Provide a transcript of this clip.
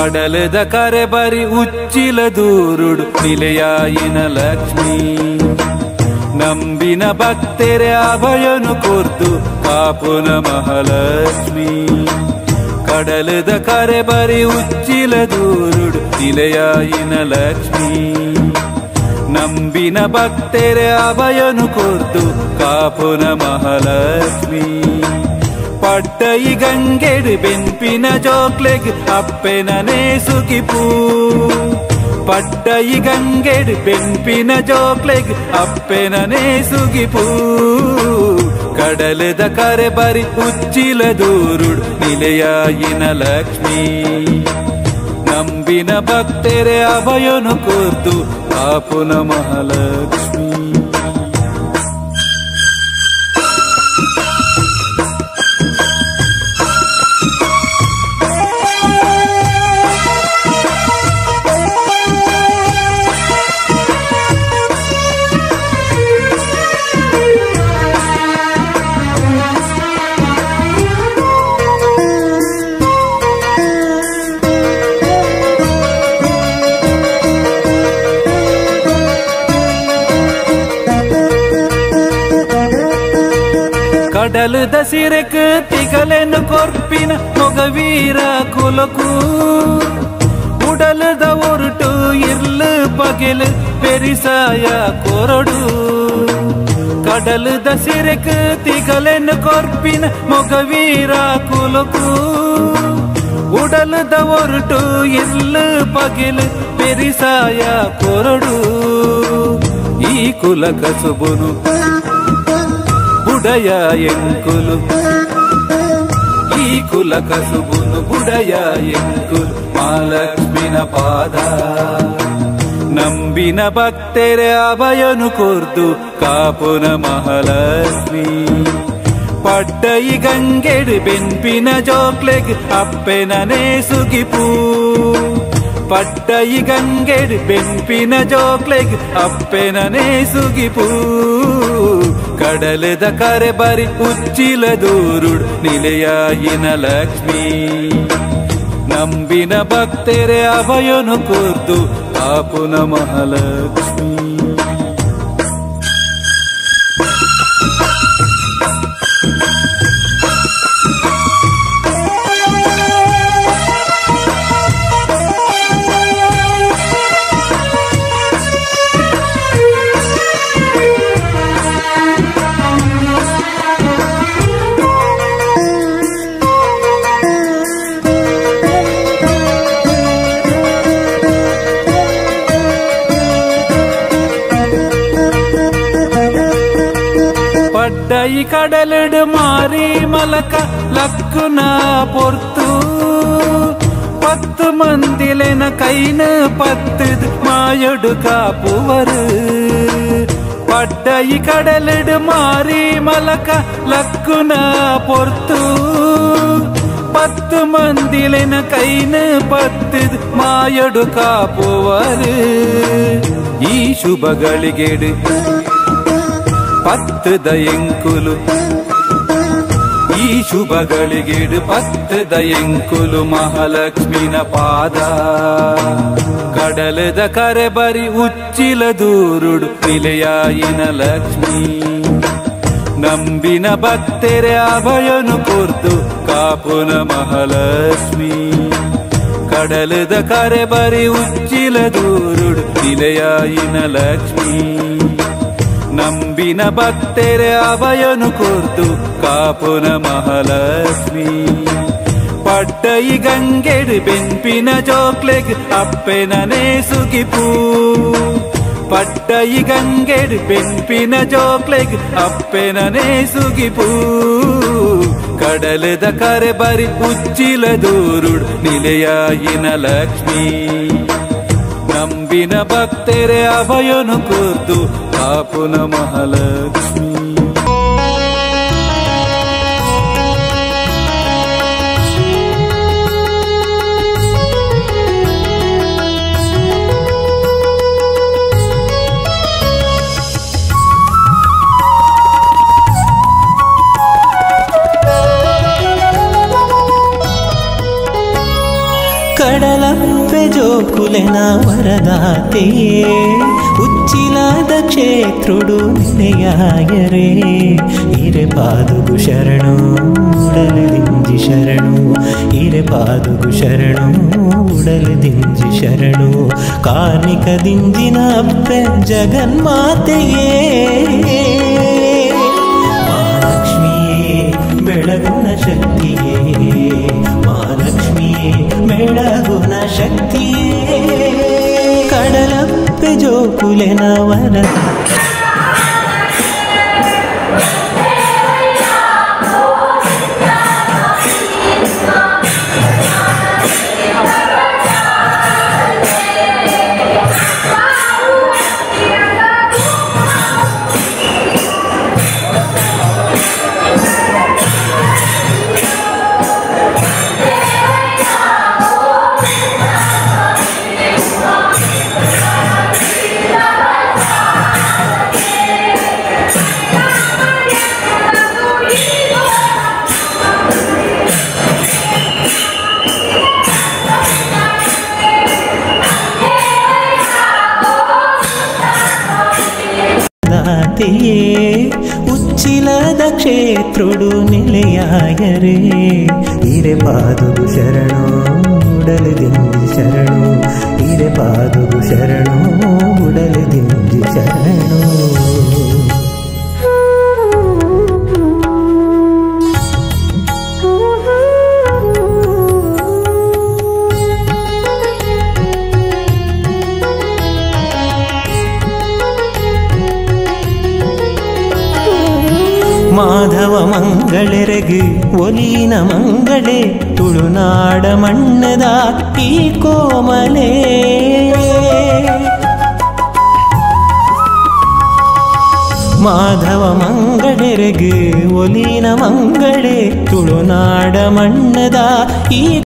ಕಡಲದ ಕರೆ ಬರಿ ಉಚ್ಚಿಲ ದೂರುಡು ನಿಲೆಯಾಯಿನ ಲಕ್ಷ್ಮೀ ನಂಬಿನ ಭಕ್ತೆರೆ ಅಭಯನು ಕೊರ್ದು ಕಾಪುನ ಮಹಾಲಕ್ಷ್ಮೀ ಕಡಲದ ಕರೆ ಬರಿ ಉಚ್ಚಿಲ ದೂರುಡು ನಿಲೆಯಾಯಿನ ಲಕ್ಷ್ಮೀ ನಂಬಿನ ಭಕ್ತೆರೆ ಅಭಯನು ಕೊರ್ದು ಕಾಪುನ ಮಹಾಲಕ್ಷ್ಮೀ ಪಡ್ಡೈ ಗಂಗೆಡು ಬೆಂಪಿನ ಜೋಕ್ಲೆಗ್ ಅಪ್ಪೆನನೇ ಸುಗಿಪೂ ಪಡ್ಡೈ ಗಂಗೆಡು ಬೆಂಪಿನ ಜೋಕ್ಲೆಗ್ ಅಪ್ಪೆನನೇ ಸುಗಿಪೂ ಕಡಲದ ಕರೆ ಬರಿ ಉಚ್ಚಿಲ ದೂರುಡು ನಿಲೆಯಾಯಿನ ಲಕ್ಷ್ಮೀ ನಂಬಿನ ಭಕ್ತೆರೆ ಅಭಯನು ಕೊರ್ದು ಕಾಪುನ ಮಹಾಲಕ್ಷ್ಮೀ ಕಡಲದ ಸಿರೆಕ್ ತಿಗಲೆನು ಕೊರ್ಪಿನ ಮೊಗವೀರ ಕುಲಕು ಉಡಲದ ಒರುಟು ಇರ್ಲು ಪಗೆಲು ಪೆರಿಸಾಯ ಕೊರಡು ಕಡಲದ ಸಿರೆಕ್ ತಿಗಲೆನು ಕೊರ್ಪಿನ ಮೊಗವೀರ ಕುಲಕು ಉಡಲದ ಒರುಟು ಇರ್ಲು ಪಗೆಲು ಪೆರಿಸಾಯ ಕೊರಡು ಈ ಕುಲ ಕಸುಬುನು ಬುಡಯ ಎಂಕುಲು ಈ ಕುಲ ಕಸುಬುನು ಬುಡಯ ಎಂಕುಲು ಮಹಾಲಕ್ಷ್ಮಿನ ಪಾದ ನಂಬಿನ ಭಕ್ತೆರೆ ಅಭಯನು ಕೊರ್ದು ಕಾಪುನ ಮಹಾಲಕ್ಷ್ಮೀ ಪಡ್ಡೈ ಗಂಗೆಡು ಬೆಂಪಿನ ಜೋಕ್ಲೆಗ್ ಅಪ್ಪೆನನೇ ಸುಗಿಪೂ ಪಡ್ಡೈ ಗಂಗೆಡು ಬೆಂಪಿನ ಜೋಕ್ಲೆಗ್ ಅಪ್ಪೆನನೇ ಸುಗಿಪೂ ಕಡಲದ ಕರೆ ಬರಿ ಉಚ್ಚಿಲ ದೂರುಡು ನಿಲೆಯಾಯಿನ ಲಕ್ಷ್ಮೀ ನಂಬಿನ ಭಕ್ತೆರೆ ಅಭಯನು ಕೊರ್ದು ಕಾಪುನ ಮಹಾಲಕ್ಷ್ಮೀ ಪಡ್ಡೈ ಕಡಲಡು ಮಾರಿ ಮಲಕ ಲಕ್ಕುನ ಪೊರ್ತು 10 ಮಂದಿಲೆನ ಕೈನ ಪತ್ತದು ಮಾಯಡು ಕಾಪುವರು ಪಡ್ಡೈ ಕಡಲಡು ಮಾರಿ ಮಲಕ ಲಕ್ಕುನ ಪೊರ್ತು 10 ಮಂದಿಲೆನ ಕೈನ ಪತ್ತದು ಮಾಯಡು ಕಾಪುವರು ಈ ಶುಭಗಳಿಗೆಡು ಪತ್ತದ ಎಂಕುಲು ಈ ಶುಭಗಳಿಗೆಡು ಪತ್ತದ ಎಂಕುಲು ಮಹಾಲಕ್ಷ್ಮಿನ ಪಾದ ಕಡಲದ ಕರೆ ಬರಿ ಉಚ್ಚಿಲ ದೂರುಡು ನಿಲೆಯಾಯಿನ ಲಕ್ಷ್ಮೀ ನಂಬಿನ ಭಕ್ತೆರೆ ಅಭಯನು ಕೊರ್ದು ಕಾಪುನ ಮಹಾಲಕ್ಷ್ಮೀ ಕಡಲದ ಕರೆ ಬರಿ ಉಚ್ಚಿಲ ದೂರುಡು ನಿಲೆಯಾಯಿನ ಲಕ್ಷ್ಮೀ ನಂಬಿನ ಭಕ್ತೆರೆ ಅಭಯನು ಕೊರ್ದು ಕಾಪುನ ಮಹಾಲಕ್ಷ್ಮೀ ಪಡ್ಡೈ ಗಂಗೆಡು ಬೆಂಪಿನ ಜೋಕ್ಲೆಗ್ ಅಪ್ಪೆನನೇ ಸುಗಿಪೂ ಪಡ್ಡೈ ಗಂಗೆಡು ಬೆಂಪಿನ ಜೋಕ್ಲೆಗ್ ಅಪ್ಪೆನನೇ ಸುಗಿಪೂ ಕಡಲದ ಕರೆ ಬರಿ ಉಚ್ಚಿಲ ದೂರುಡು ನಿಲೆಯಾಯಿನ ಲಕ್ಷ್ಮೀ ನಂಬಿನ ಭಕ್ತೆರೆ ಅಭಯನು ಕೊರ್ದು ಕಾಪುನ ಮಹಾಲಕ್ಷ್ಮೀ ಕಡಲ జోకులెన వరదాతయే ఉచ్చిలాద క్షేత్రుడు నిలయాయరే ఇరె పాదుగు శరణు ఉడలు దింజి శరణు ఇరె పాదుగు శరణు ఉడలు దింజి శరణు కార్మిక దింజిన అబ్బె జగన్మాತೆಯೇ ಮಹಾಲಕ್ಷ್ಮಿಯೇ ಬೆಳಗುನ ಶಕ್ತಿಯೇ ಮಹಾಲಕ್ಷ್ಮಿಯೇ ಬೆಳಗುನ ಶಕ್ತಿಯೇ ಕಡಲಪ್ಪೆ ಜೋಕುಲೆನ ವರ ఉచ్చిలద క్షేత్రుడు నిలయాయరే ఇరె పాదుగు శరణు ఉడలు దింజి శరణు ఇరె పాదుగు శరణు ఉడలు దింజి శరణు ಮಾಧವ ಮಂಗಳೆರೆಗು ಒಲಿನ ಮಂಗಳೇ ತುಳುನಾಡ ಮಣ್ಣದ ಈ ಕೋಮಲೆ ಮಾಧವ ಮಂಗಳೆರೆಗು ಒಲಿನ ಮಂಗಳೇ ತುಳುನಾಡ ಮಣ್ಣದ ಈ